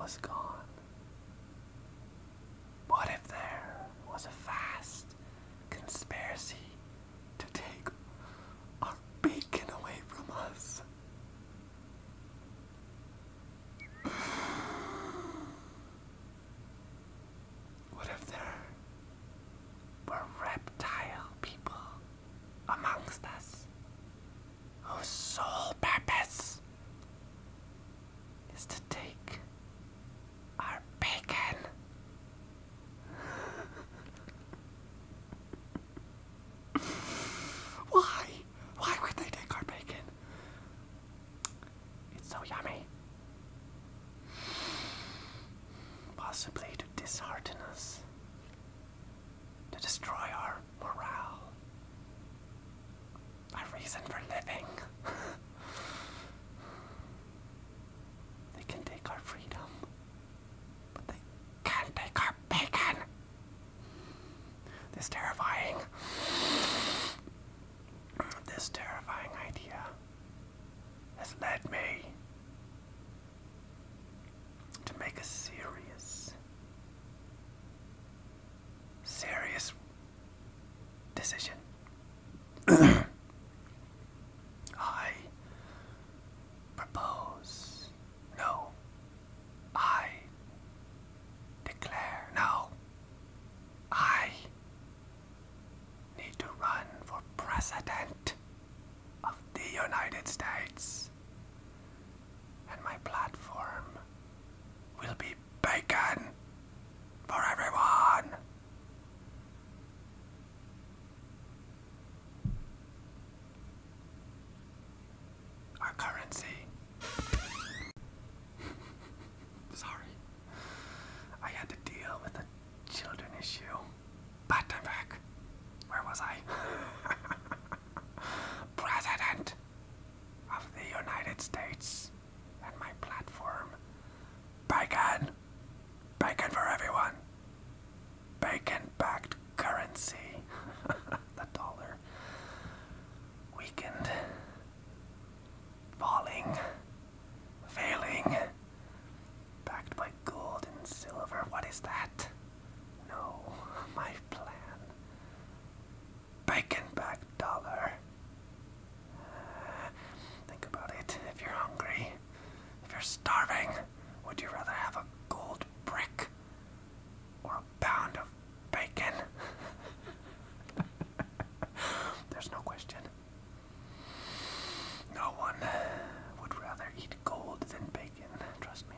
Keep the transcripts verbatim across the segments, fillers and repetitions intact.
was gone? What if there was a vast conspiracy to take our bacon away from us? What if there were reptile people amongst us whose sole purpose is to take our bacon? Why? Why would they take our bacon? It's so yummy. Possibly to dishearten us, to destroy our morale, our reason for living. They can take our freedom, but they can't take our bacon. This terrifying, this terrifying idea has led me to make a serious, serious decision. I propose, no, I declare, no, I need to run for president of the United States, and my platform will be bacon for everyone. Our currency. Sorry. I had to deal with a children issue. But I'm back. Where was I? President of the United States, and my platform. Bacon. Bacon for everyone. Bacon-backed currency. The dollar. Weakened. Falling. Failing. Backed by gold and silver. What is that? No. My plan. Bacon-backed dollar. Think about it. If you're hungry, if you're starving, would you rather have a gold brick or a pound of bacon? There's no question. No one would rather eat gold than bacon, trust me.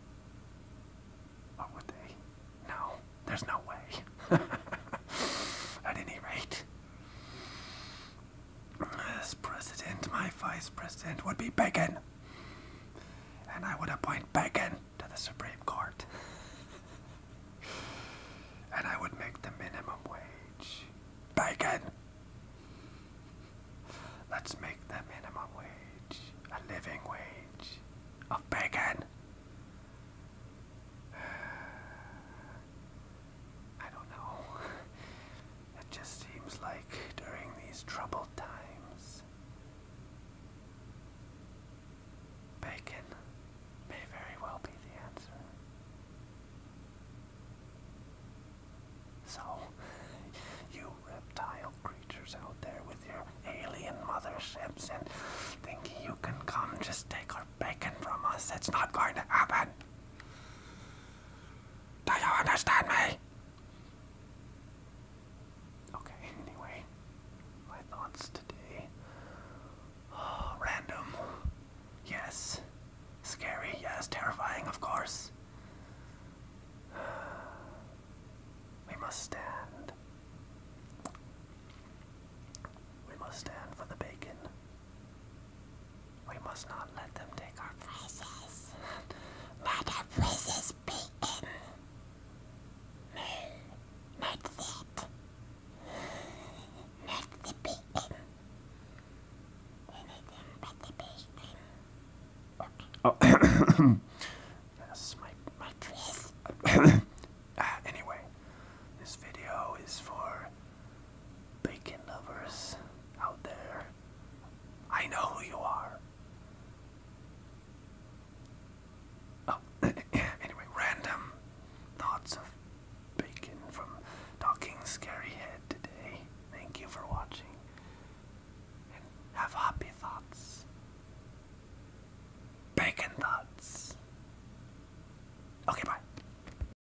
Or would they? No, there's no way. At any rate, as president, my vice president would be bacon. And I would appoint bacon to the Supreme Court. And I would make the minimum wage bacon. Let's make the minimum wage a living wage of bacon. I don't know. It just seems like during these troubled times, bacon may very well be the answer. So, you reptile creatures out there with your alien motherships and thinking you can come just take our bacon from us, it's not going to happen. Do you understand me? Okay, anyway, my thoughts today. Oh, random. Yes. Scary, yes. Terrifying, of course. We must stand. We must stand for the bacon. We must not let them take our precious, not our precious bacon. No, not that. Not the bacon. Anything but the bacon. Okay. Oh.